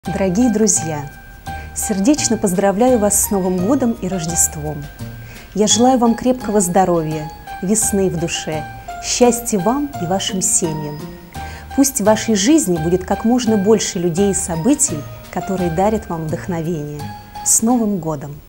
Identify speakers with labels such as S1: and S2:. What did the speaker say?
S1: Дорогие друзья, сердечно поздравляю вас с Новым годом и Рождеством. Я желаю вам крепкого здоровья, весны в душе, счастья вам и вашим семьям. Пусть в вашей жизни будет как можно больше людей и событий, которые дарят вам вдохновение. С Новым годом!